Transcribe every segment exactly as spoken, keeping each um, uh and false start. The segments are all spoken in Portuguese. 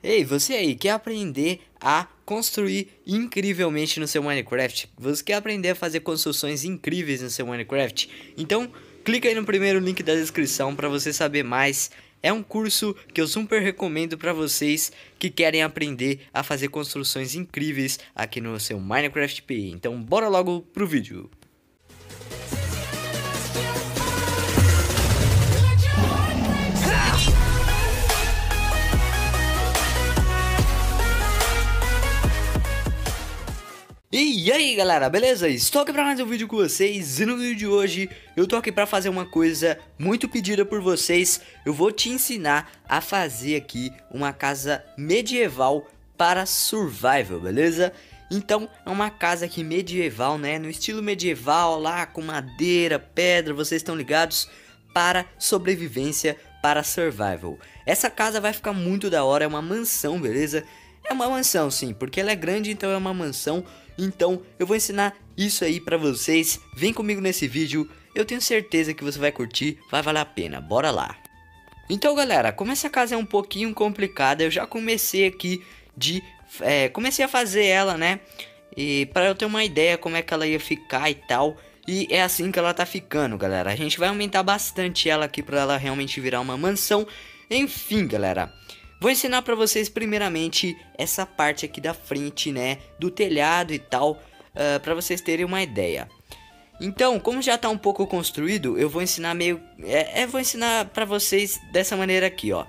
Ei, você aí, quer aprender a construir incrivelmente no seu Minecraft? Você quer aprender a fazer construções incríveis no seu Minecraft? Então, clica aí no primeiro link da descrição para você saber mais. É um curso que eu super recomendo para vocês que querem aprender a fazer construções incríveis aqui no seu Minecraft P I. Então, bora logo pro vídeo. E aí galera, beleza? Estou aqui para mais um vídeo com vocês e no vídeo de hoje eu tô aqui para fazer uma coisa muito pedida por vocês. Eu vou te ensinar a fazer aqui uma casa medieval para survival, beleza? Então é uma casa aqui medieval, né? No estilo medieval lá com madeira, pedra, vocês estão ligados? Para sobrevivência, para survival. Essa casa vai ficar muito da hora, é uma mansão, beleza? É uma mansão sim, porque ela é grande, então é uma mansão. Então eu vou ensinar isso aí pra vocês. Vem comigo nesse vídeo, eu tenho certeza que você vai curtir, vai valer a pena, bora lá. Então galera, como essa casa é um pouquinho complicada, eu já comecei aqui de... É, comecei a fazer ela, né? E pra eu ter uma ideia como é que ela ia ficar e tal. E é assim que ela tá ficando, galera. A gente vai aumentar bastante ela aqui pra ela realmente virar uma mansão. Enfim, galera, vou ensinar pra vocês primeiramente essa parte aqui da frente, né, do telhado e tal, uh, pra vocês terem uma ideia. Então, como já tá um pouco construído, eu vou ensinar meio... É, é vou ensinar pra vocês dessa maneira aqui, ó.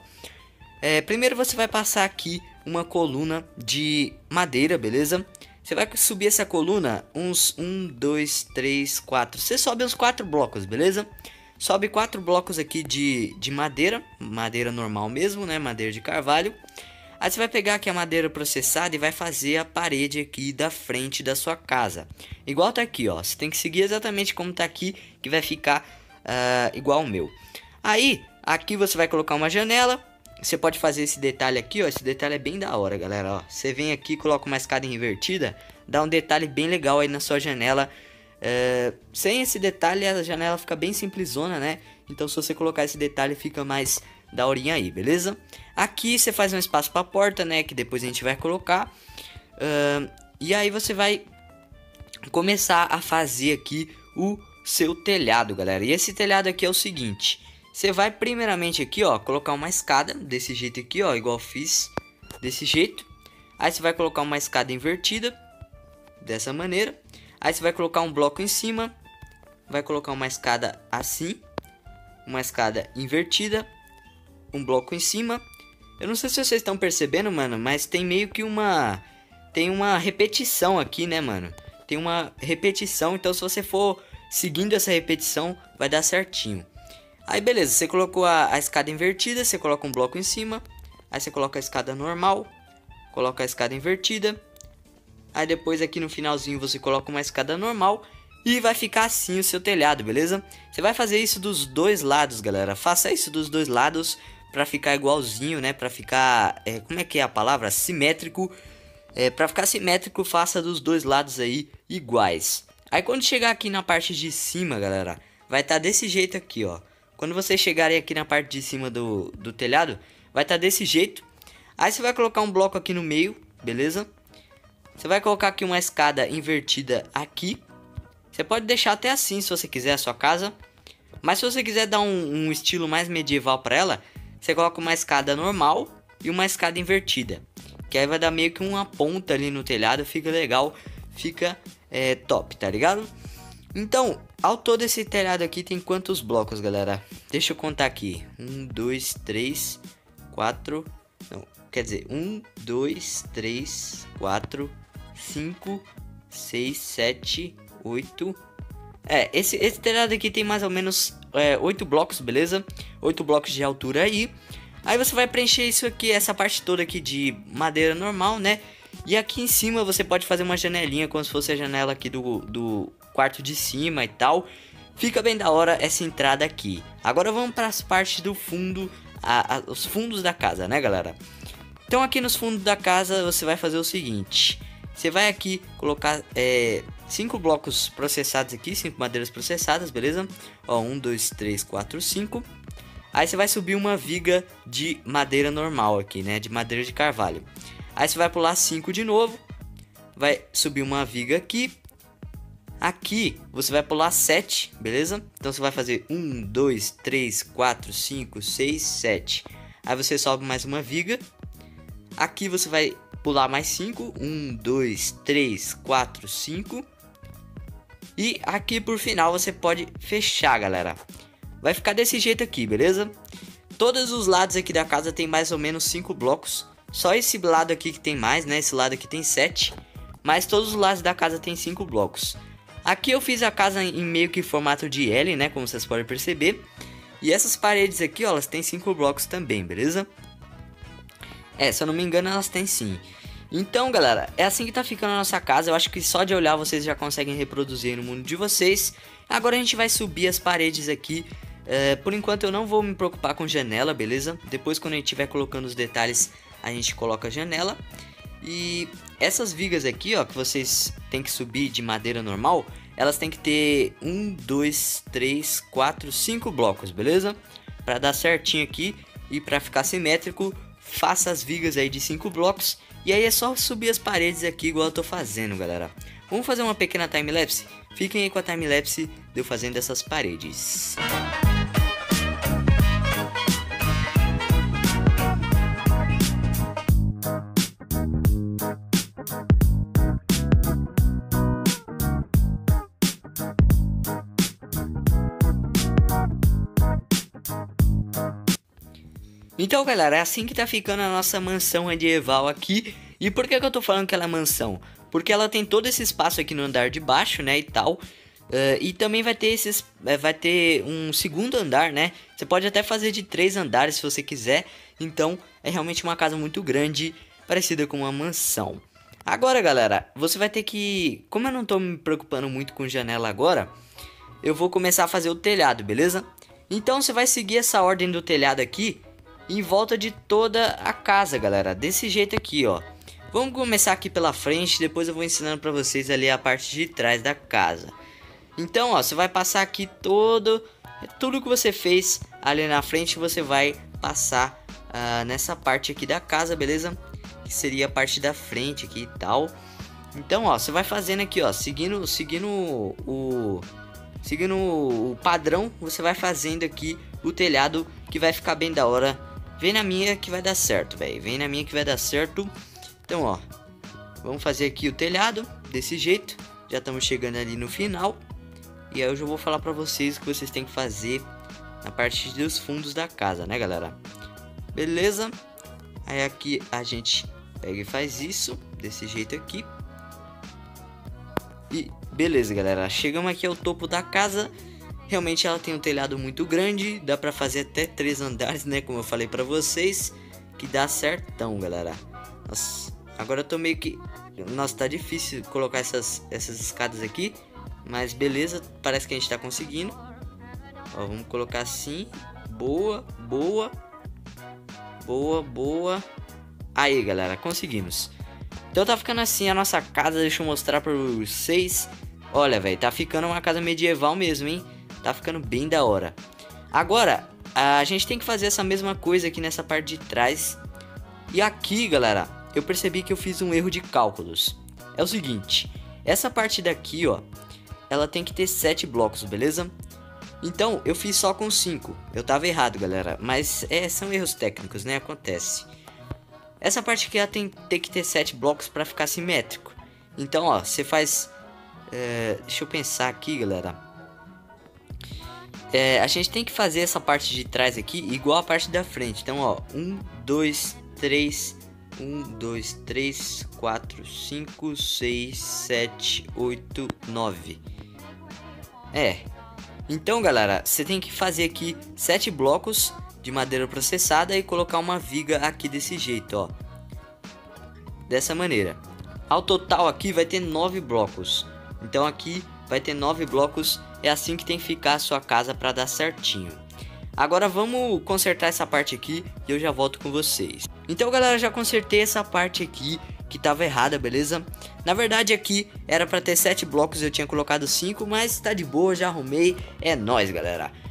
É, primeiro você vai passar aqui uma coluna de madeira, beleza? Você vai subir essa coluna uns um, dois, três, quatro. Você sobe uns quatro blocos, beleza? Sobe quatro blocos aqui de, de madeira, madeira normal mesmo, né, madeira de carvalho. Aí você vai pegar aqui a madeira processada e vai fazer a parede aqui da frente da sua casa. Igual tá aqui, ó, você tem que seguir exatamente como tá aqui, que vai ficar uh, igual o meu. Aí, aqui você vai colocar uma janela, você pode fazer esse detalhe aqui, ó, esse detalhe é bem da hora, galera, ó. Você vem aqui, coloca uma escada invertida, dá um detalhe bem legal aí na sua janela. É, sem esse detalhe a janela fica bem simplesona, né? Então se você colocar esse detalhe fica mais daorinha aí, beleza? Aqui você faz um espaço para a porta, né? Que depois a gente vai colocar. uh, E aí você vai começar a fazer aqui o seu telhado, galera. E esse telhado aqui é o seguinte: você vai primeiramente aqui, ó, colocar uma escada desse jeito aqui, ó, igual eu fiz, desse jeito. Aí você vai colocar uma escada invertida dessa maneira. Aí você vai colocar um bloco em cima, vai colocar uma escada assim, uma escada invertida, um bloco em cima. Eu não sei se vocês estão percebendo, mano, mas tem meio que uma... Tem uma repetição aqui, né, mano? Tem uma repetição, então se você for seguindo essa repetição, vai dar certinho. Aí beleza, você colocou a, a escada invertida, você coloca um bloco em cima. Aí você coloca a escada normal, coloca a escada invertida. Aí depois aqui no finalzinho você coloca uma escada normal e vai ficar assim o seu telhado, beleza? Você vai fazer isso dos dois lados, galera. Faça isso dos dois lados pra ficar igualzinho, né? Pra ficar, é, como é que é a palavra? Simétrico. É, pra ficar simétrico, faça dos dois lados aí iguais. Aí quando chegar aqui na parte de cima, galera, vai estar tá desse jeito aqui, ó. Quando vocês chegarem aqui na parte de cima do, do telhado, vai estar tá desse jeito. Aí você vai colocar um bloco aqui no meio, beleza? Você vai colocar aqui uma escada invertida aqui. Você pode deixar até assim se você quiser a sua casa. Mas se você quiser dar um, um estilo mais medieval para ela, você coloca uma escada normal e uma escada invertida. Que aí vai dar meio que uma ponta ali no telhado. Fica legal, fica é, top, tá ligado? Então, ao todo esse telhado aqui tem quantos blocos, galera? Deixa eu contar aqui. Um, dois, três, quatro... Não, quer dizer, um, dois, três, quatro... cinco, seis, sete, oito. É, esse, esse telhado aqui tem mais ou menos é, oito blocos, beleza? oito blocos de altura aí. Aí você vai preencher isso aqui, essa parte toda aqui de madeira normal, né? E aqui em cima você pode fazer uma janelinha, como se fosse a janela aqui do, do quarto de cima e tal. Fica bem da hora essa entrada aqui. Agora vamos para as partes do fundo, a, a, os fundos da casa, né, galera? Então aqui nos fundos da casa você vai fazer o seguinte: você vai aqui colocar é, cinco blocos processados aqui, cinco madeiras processadas, beleza? Ó, um, dois, três, quatro, cinco. Aí você vai subir uma viga de madeira normal aqui, né? De madeira de carvalho. Aí você vai pular cinco de novo. Vai subir uma viga aqui. Aqui você vai pular sete, beleza? Então você vai fazer um, dois, três, quatro, cinco, seis, sete. Aí você sobe mais uma viga. Aqui você vai pular mais cinco. um, dois, três, quatro, cinco. E aqui por final você pode fechar, galera. Vai ficar desse jeito aqui, beleza? Todos os lados aqui da casa tem mais ou menos cinco blocos. Só esse lado aqui que tem mais, né? Esse lado aqui tem sete. Mas todos os lados da casa tem cinco blocos. Aqui eu fiz a casa em meio que formato de L, né? Como vocês podem perceber. E essas paredes aqui, ó, elas têm cinco blocos também, beleza? É, se eu não me engano, elas têm sim. Então, galera, é assim que tá ficando a nossa casa. Eu acho que só de olhar vocês já conseguem reproduzir no mundo de vocês. Agora a gente vai subir as paredes aqui. É, por enquanto eu não vou me preocupar com janela, beleza? Depois, quando a gente estiver colocando os detalhes, a gente coloca a janela. E essas vigas aqui, ó, que vocês têm que subir de madeira normal, elas têm que ter um, dois, três, quatro, cinco blocos, beleza? Para dar certinho aqui e para ficar simétrico, faça as vigas aí de cinco blocos. E aí é só subir as paredes aqui igual eu tô fazendo, galera. Vamos fazer uma pequena timelapse? Fiquem aí com a timelapse de eu fazendo essas paredes. Então, galera, é assim que tá ficando a nossa mansão medieval aqui. E por que que eu tô falando que ela é mansão? Porque ela tem todo esse espaço aqui no andar de baixo, né, e tal. Uh, e também vai ter esses, uh, vai ter um segundo andar, né? Você pode até fazer de três andares se você quiser. Então, é realmente uma casa muito grande, parecida com uma mansão. Agora, galera, você vai ter que... Como eu não tô me preocupando muito com janela agora, eu vou começar a fazer o telhado, beleza? Então, você vai seguir essa ordem do telhado aqui em volta de toda a casa, galera, desse jeito aqui, ó. Vamos começar aqui pela frente, depois eu vou ensinando pra vocês ali a parte de trás da casa. Então, ó, você vai passar aqui todo, tudo que você fez ali na frente, você vai passar uh, nessa parte aqui da casa, beleza? Que seria a parte da frente aqui e tal. Então, ó, você vai fazendo aqui, ó, seguindo, seguindo o, seguindo o padrão, você vai fazendo aqui o telhado que vai ficar bem da hora. Vem na minha que vai dar certo, velho. Vem na minha que vai dar certo. Então, ó, vamos fazer aqui o telhado desse jeito. Já estamos chegando ali no final. E aí eu já vou falar pra vocês o que vocês têm que fazer na parte dos fundos da casa, né, galera? Beleza? Aí aqui a gente pega e faz isso desse jeito aqui. E beleza, galera. Chegamos aqui ao topo da casa. Realmente ela tem um telhado muito grande, dá pra fazer até três andares, né, como eu falei pra vocês, que dá certão, galera. Nossa, agora eu tô meio que... Nossa, tá difícil colocar essas, essas escadas aqui, mas beleza, parece que a gente tá conseguindo. Ó, vamos colocar assim, boa, boa, boa, boa. Aí, galera, conseguimos. Então tá ficando assim a nossa casa, deixa eu mostrar pra vocês. Olha, velho, tá ficando uma casa medieval mesmo, hein? Tá ficando bem da hora. Agora, a gente tem que fazer essa mesma coisa aqui nessa parte de trás. E aqui, galera, eu percebi que eu fiz um erro de cálculos. É o seguinte, essa parte daqui, ó, ela tem que ter sete blocos, beleza? Então, eu fiz só com cinco. Eu tava errado, galera, mas é, são erros técnicos, né? Acontece. Essa parte aqui ela tem, tem que ter sete blocos pra ficar simétrico. Então, ó, você faz... É, deixa eu pensar aqui, galera. É, a gente tem que fazer essa parte de trás aqui igual a parte da frente. Então, ó, um, dois, três, um, dois, três, quatro, cinco, seis, sete, oito, nove. É. Então, galera, você tem que fazer aqui sete blocos de madeira processada e colocar uma viga aqui desse jeito, ó. Dessa maneira. Ao total aqui vai ter nove blocos. Então aqui vai ter nove blocos. É assim que tem que ficar a sua casa para dar certinho. Agora vamos consertar essa parte aqui e eu já volto com vocês. Então, galera, já consertei essa parte aqui que tava errada, beleza? Na verdade aqui era para ter sete blocos, eu tinha colocado cinco, mas tá de boa, já arrumei. É nóis, galera.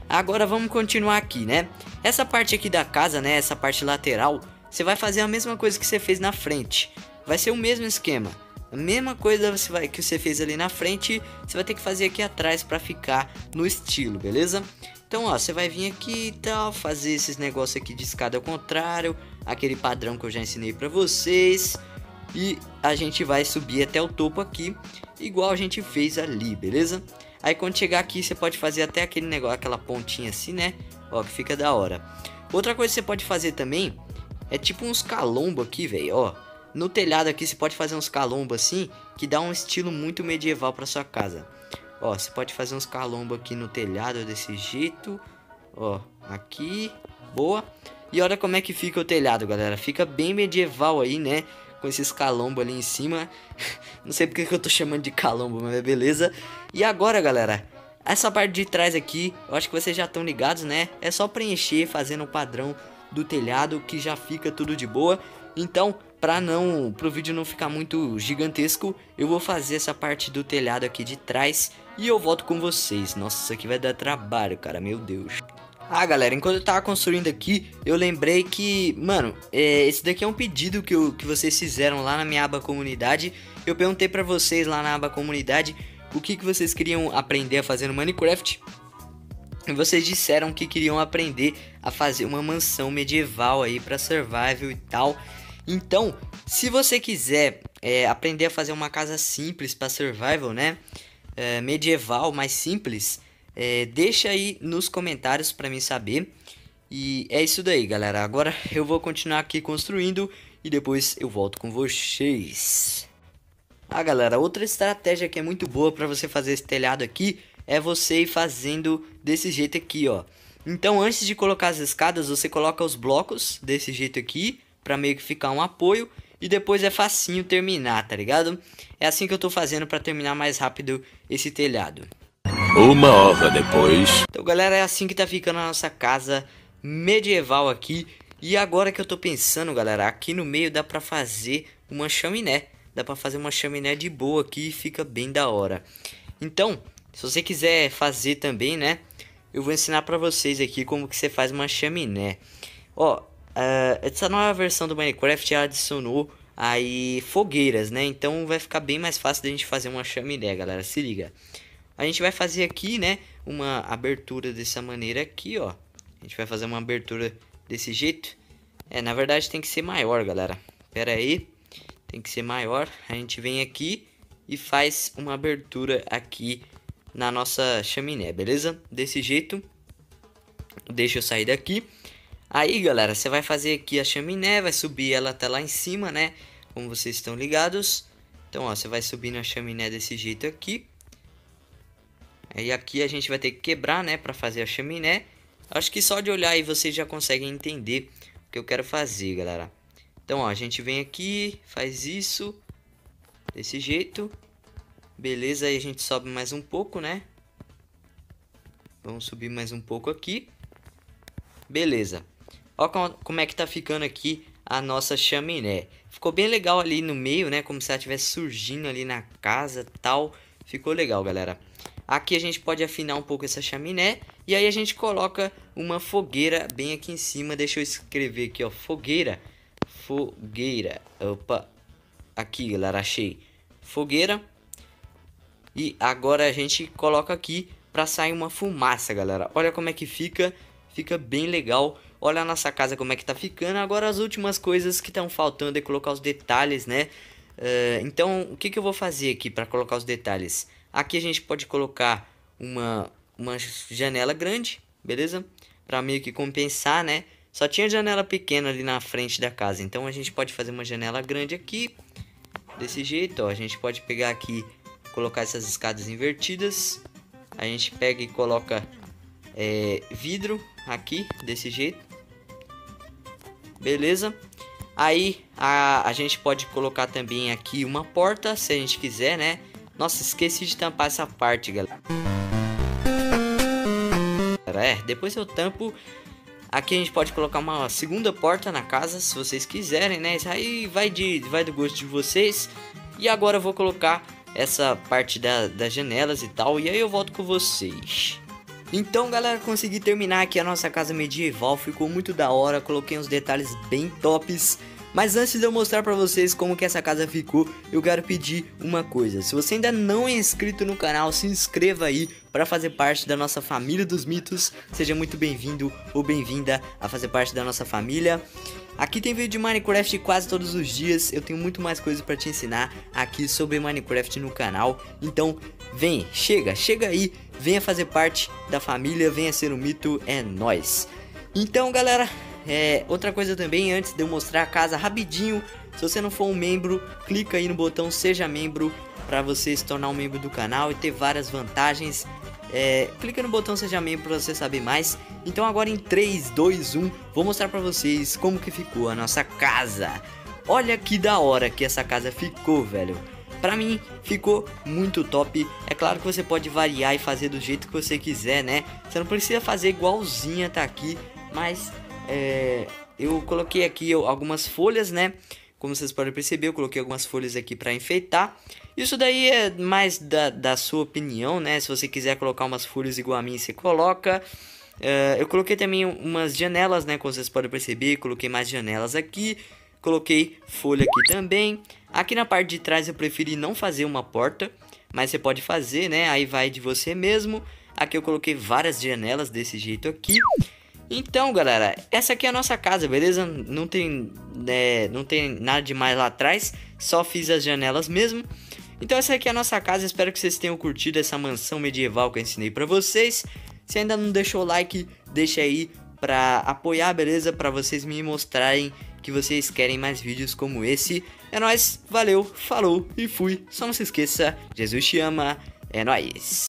Agora vamos continuar aqui, né? Essa parte aqui da casa, né? Essa parte lateral, você vai fazer a mesma coisa que você fez na frente. Vai ser o mesmo esquema. A mesma coisa você vai, que você fez ali na frente, você vai ter que fazer aqui atrás para ficar no estilo, beleza? Então, ó, você vai vir aqui e tal, fazer esses negócios aqui de escada ao contrário, aquele padrão que eu já ensinei para vocês. E a gente vai subir até o topo aqui, igual a gente fez ali, beleza? Aí quando chegar aqui, você pode fazer até aquele negócio, aquela pontinha assim, né? Ó, que fica da hora. Outra coisa que você pode fazer também é tipo uns calombos aqui, velho, ó. No telhado aqui você pode fazer uns calombos assim, que dá um estilo muito medieval para sua casa. Ó, você pode fazer uns calombos aqui no telhado desse jeito. Ó, aqui, boa. E olha como é que fica o telhado, galera. Fica bem medieval aí, né? Com esses calombos ali em cima. Não sei porque que eu tô chamando de calombo, mas beleza. E agora, galera, essa parte de trás aqui, eu acho que vocês já estão ligados, né? É só preencher fazendo o padrão do telhado, que já fica tudo de boa. Então, para não, pro vídeo não ficar muito gigantesco, eu vou fazer essa parte do telhado aqui de trás e eu volto com vocês. Nossa, isso aqui vai dar trabalho, cara, meu Deus. Ah, galera, enquanto eu tava construindo aqui, eu lembrei que, mano, é, esse daqui é um pedido que, eu, que vocês fizeram lá na minha aba comunidade. Eu perguntei pra vocês lá na aba comunidade o que, que vocês queriam aprender a fazer no Minecraft. E vocês disseram que queriam aprender a fazer uma mansão medieval aí pra survival e tal. Então, se você quiser é, aprender a fazer uma casa simples pra survival, né? É, medieval, mais simples, é, deixa aí nos comentários pra mim saber. E é isso daí, galera. Agora eu vou continuar aqui construindo e depois eu volto com vocês. Ah, galera, outra estratégia que é muito boa pra você fazer esse telhado aqui é você ir fazendo desse jeito aqui, ó. Então, antes de colocar as escadas, você coloca os blocos desse jeito aqui, pra meio que ficar um apoio. E depois é facinho terminar, tá ligado? É assim que eu tô fazendo pra terminar mais rápido esse telhado. Uma hora depois. Então, galera, é assim que tá ficando a nossa casa medieval aqui. E agora que eu tô pensando, galera, aqui no meio dá pra fazer uma chaminé. Dá pra fazer uma chaminé de boa aqui e fica bem da hora. Então, se você quiser fazer também, né? Eu vou ensinar pra vocês aqui como que você faz uma chaminé. Ó, uh, essa nova versão do Minecraft adicionou aí fogueiras, né? Então vai ficar bem mais fácil da gente fazer uma chaminé, galera. Se liga. A gente vai fazer aqui, né? Uma abertura dessa maneira aqui, ó. A gente vai fazer uma abertura desse jeito. É, na verdade tem que ser maior, galera. Pera aí. Tem que ser maior. A gente vem aqui e faz uma abertura aqui na nossa chaminé, beleza? Desse jeito. Deixa eu sair daqui. Aí, galera, você vai fazer aqui a chaminé, vai subir ela até lá em cima, né? Como vocês estão ligados. Então, ó, você vai subir na chaminé desse jeito aqui. Aí aqui a gente vai ter que quebrar, né, pra fazer a chaminé. Acho que só de olhar aí vocês já conseguem entender o que eu quero fazer, galera. Então, ó, a gente vem aqui, faz isso desse jeito. Beleza, aí a gente sobe mais um pouco, né? Vamos subir mais um pouco aqui. Beleza. Ó como é que tá ficando aqui a nossa chaminé. Ficou bem legal ali no meio, né? Como se ela estivesse surgindo ali na casa, tal. Ficou legal, galera. Aqui a gente pode afinar um pouco essa chaminé. E aí a gente coloca uma fogueira bem aqui em cima. Deixa eu escrever aqui, ó. Fogueira. Fogueira. Opa. Aqui, galera. Achei. Fogueira. E agora a gente coloca aqui pra sair uma fumaça, galera. Olha como é que fica. Fica bem legal. Olha a nossa casa como é que tá ficando. Agora as últimas coisas que estão faltando é colocar os detalhes, né? Uh, então, o que, que eu vou fazer aqui para colocar os detalhes? Aqui a gente pode colocar uma, uma janela grande, beleza? Para meio que compensar, né? Só tinha janela pequena ali na frente da casa. Então a gente pode fazer uma janela grande aqui. Desse jeito, ó. A gente pode pegar aqui, colocar essas escadas invertidas. A gente pega e coloca é, vidro aqui, desse jeito. Beleza? Aí a, a gente pode colocar também aqui uma porta, se a gente quiser, né? Nossa, esqueci de tampar essa parte, galera. É, depois eu tampo. Aqui a gente pode colocar uma segunda porta na casa, se vocês quiserem, né? Isso aí vai, de, vai do gosto de vocês. E agora eu vou colocar essa parte da, das janelas e tal. E aí eu volto com vocês. Então galera, consegui terminar aqui a nossa casa medieval, ficou muito da hora, coloquei uns detalhes bem tops. Mas antes de eu mostrar pra vocês como que essa casa ficou, eu quero pedir uma coisa. Se você ainda não é inscrito no canal, se inscreva aí para fazer parte da nossa família dos mitos. Seja muito bem-vindo ou bem-vinda a fazer parte da nossa família. Aqui tem vídeo de Minecraft quase todos os dias. Eu tenho muito mais coisas para te ensinar aqui sobre Minecraft no canal. Então vem, chega, chega aí, venha fazer parte da família, venha ser um mito, é nóis. Então galera, é, outra coisa também, antes de eu mostrar a casa rapidinho, se você não for um membro, clica aí no botão seja membro para você se tornar um membro do canal e ter várias vantagens. É, clica no botão seja membro para você saber mais. Então agora em três, dois, um, vou mostrar para vocês como que ficou a nossa casa. Olha que da hora que essa casa ficou, velho. Pra mim ficou muito top. É claro que você pode variar e fazer do jeito que você quiser, né? Você não precisa fazer igualzinha tá aqui, mas é, eu coloquei aqui algumas folhas, né? Como vocês podem perceber, eu coloquei algumas folhas aqui para enfeitar. Isso daí é mais da, da sua opinião, né? Se você quiser colocar umas folhas igual a mim, você coloca. Uh, eu coloquei também umas janelas, né? Como vocês podem perceber, coloquei mais janelas aqui. Coloquei folha aqui também. Aqui na parte de trás eu preferi não fazer uma porta, mas você pode fazer, né? Aí vai de você mesmo. Aqui eu coloquei várias janelas desse jeito aqui. Então galera, essa aqui é a nossa casa, beleza? Não tem, é, não tem nada demais lá atrás, só fiz as janelas mesmo. Então essa aqui é a nossa casa, espero que vocês tenham curtido essa mansão medieval que eu ensinei pra vocês. Se ainda não deixou o like, deixa aí pra apoiar, beleza? Pra vocês me mostrarem que vocês querem mais vídeos como esse. É nóis, valeu, falou e fui. Só não se esqueça, Jesus te ama, é nóis.